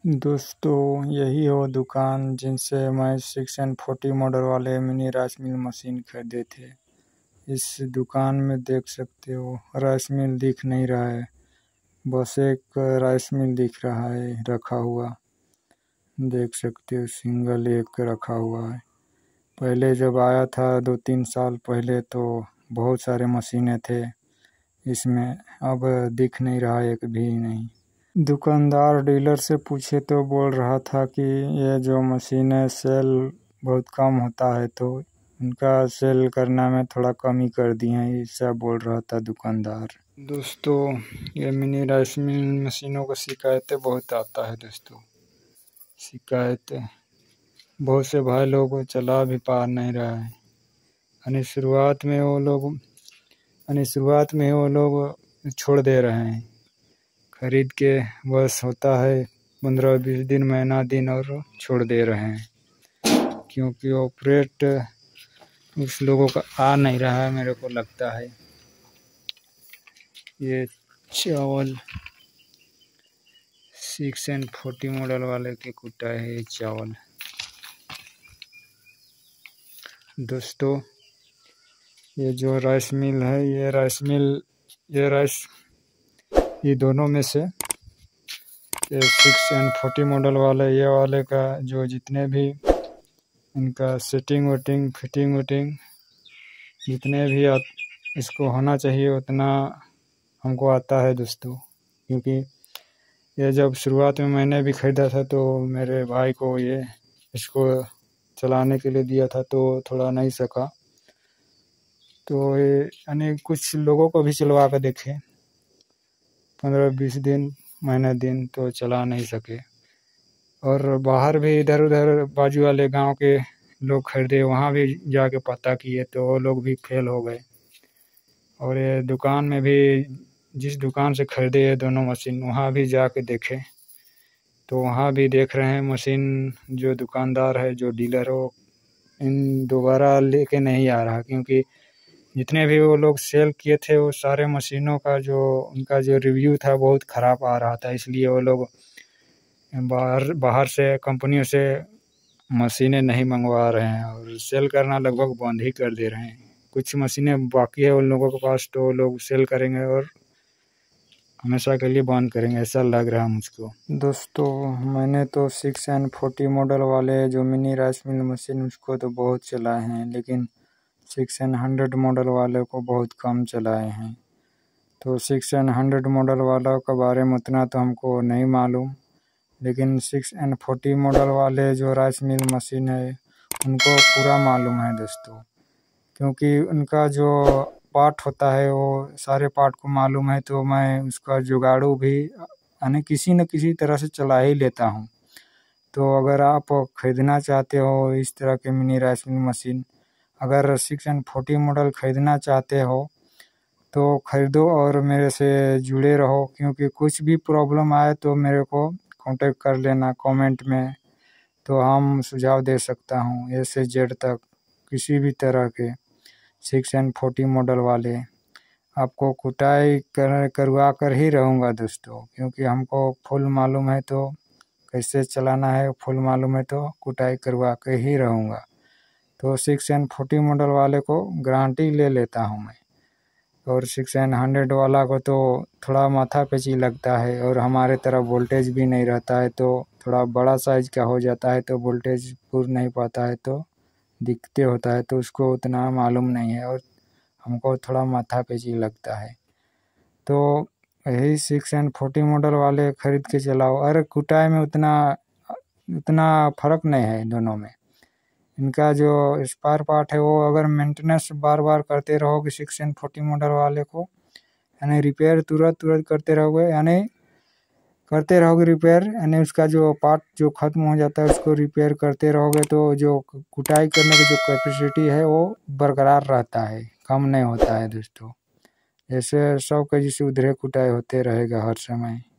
दोस्तों, यही वो दुकान जिनसे मैं 6N40 मॉडल वाले मिनी राइस मिल मशीन खरीदे थे। इस दुकान में देख सकते हो राइस मिल दिख नहीं रहा है, बस एक राइस मिल दिख रहा है रखा हुआ। देख सकते हो सिंगल एक रखा हुआ है। पहले जब आया था 2-3 साल पहले तो बहुत सारे मशीनें थे इसमें, अब दिख नहीं रहा एक भी नहीं। दुकानदार डीलर से पूछे तो बोल रहा था कि ये जो मशीन है सेल बहुत कम होता है, तो उनका सेल करना में थोड़ा कमी कर दिए हैं, ऐसा बोल रहा था दुकानदार। दोस्तों, ये मिनी राइस मिल मशीनों को शिकायतें बहुत आता है। दोस्तों, शिकायतें बहुत से भाई लोग चला भी पा नहीं रहा है। शुरुआत में वो लोग छोड़ दे रहे हैं खरीद के, बस होता है 15-20 दिन महीना दिन और छोड़ दे रहे हैं, क्योंकि ऑपरेट उस लोगों का आ नहीं रहा है। मेरे को लगता है ये चावल 6N40 मॉडल वाले के कुटा है ये चावल। दोस्तों, ये जो राइस मिल है ये दोनों में से ये 6N40 मॉडल वाले ये वाले का जो जितने भी इनका सेटिंग वेटिंग फिटिंग वेटिंग जितने भी इसको होना चाहिए उतना हमको आता है दोस्तों। क्योंकि ये जब शुरुआत में मैंने भी ख़रीदा था तो मेरे भाई को ये इसको चलाने के लिए दिया था, तो थोड़ा नहीं सका, तो ये यानी कुछ लोगों को भी चलवा कर देखे 15-20 दिन महीने दिन, तो चला नहीं सके। और बाहर भी इधर उधर बाजू वाले गांव के लोग खरीदे, वहां भी जाके पता किए तो वो लोग भी फेल हो गए। और ये दुकान में भी जिस दुकान से खरीदे ये दोनों मशीन वहां भी जाके देखे तो वहां भी देख रहे हैं मशीन जो दुकानदार है जो डीलर हो इन दोबारा लेके नहीं आ रहा, क्योंकि जितने भी वो लोग सेल किए थे वो सारे मशीनों का जो उनका जो रिव्यू था बहुत ख़राब आ रहा था। इसलिए वो लोग बाहर से कंपनियों से मशीनें नहीं मंगवा रहे हैं और सेल करना लगभग बंद ही कर दे रहे हैं। कुछ मशीनें बाकी है उन लोगों के पास, तो लोग सेल करेंगे और हमेशा के लिए बंद करेंगे, ऐसा लग रहा है मुझको। दोस्तों, मैंने तो 6N40 मॉडल वाले जो मिनी राइस मिल मशीन उसको तो बहुत चलाए हैं, लेकिन 6N100 मॉडल वाले को बहुत कम चलाए हैं। तो 6N100 मॉडल वाला के बारे में उतना तो हमको नहीं मालूम, लेकिन 6N40 मॉडल वाले जो राइस मिल मशीन है उनको पूरा मालूम है दोस्तों। क्योंकि उनका जो पार्ट होता है वो सारे पार्ट को मालूम है, तो मैं उसका जुगाड़ू भी यानी किसी न किसी तरह से चला ही लेता हूँ। तो अगर आप ख़रीदना चाहते हो इस तरह के मिनी राइस मिल मशीन, अगर 6N40 मॉडल ख़रीदना चाहते हो तो ख़रीदो और मेरे से जुड़े रहो, क्योंकि कुछ भी प्रॉब्लम आए तो मेरे को कांटेक्ट कर लेना कमेंट में, तो हम सुझाव दे सकता हूँ ए से जेड तक किसी भी तरह के 6N40 मॉडल वाले। आपको कुटाई करवा कर ही रहूँगा दोस्तों, क्योंकि हमको फुल मालूम है, तो कैसे चलाना है फुल मालूम है, तो कुटाई करवा कर ही रहूँगा। तो 6N40 मॉडल वाले को गारंटी ले लेता हूँ मैं, और 6N100 वाला को तो थोड़ा माथा पेची लगता है और हमारे तरफ वोल्टेज भी नहीं रहता है, तो थोड़ा बड़ा साइज का हो जाता है तो वोल्टेज पूर नहीं पाता है तो दिक्कतें होता है, तो उसको उतना मालूम नहीं है और हमको थोड़ा माथा पेची लगता है। तो यही 6N40 मॉडल वाले ख़रीद के चलाओ। अरे कुटाई में उतना फ़र्क नहीं है दोनों में। इनका जो स्पेयर पार्ट है वो अगर मेंटेनेंस बार बार करते रहोगे 6N40 मॉडल वाले को, यानी रिपेयर तुरंत करते रहोगे रिपेयर, यानी उसका जो पार्ट जो ख़त्म हो जाता है उसको रिपेयर करते रहोगे, तो जो कुटाई करने की जो कैपेसिटी है वो बरकरार रहता है, कम नहीं होता है दोस्तों। जैसे 100 kg से उधरे कुटाई होते रहेगा हर समय।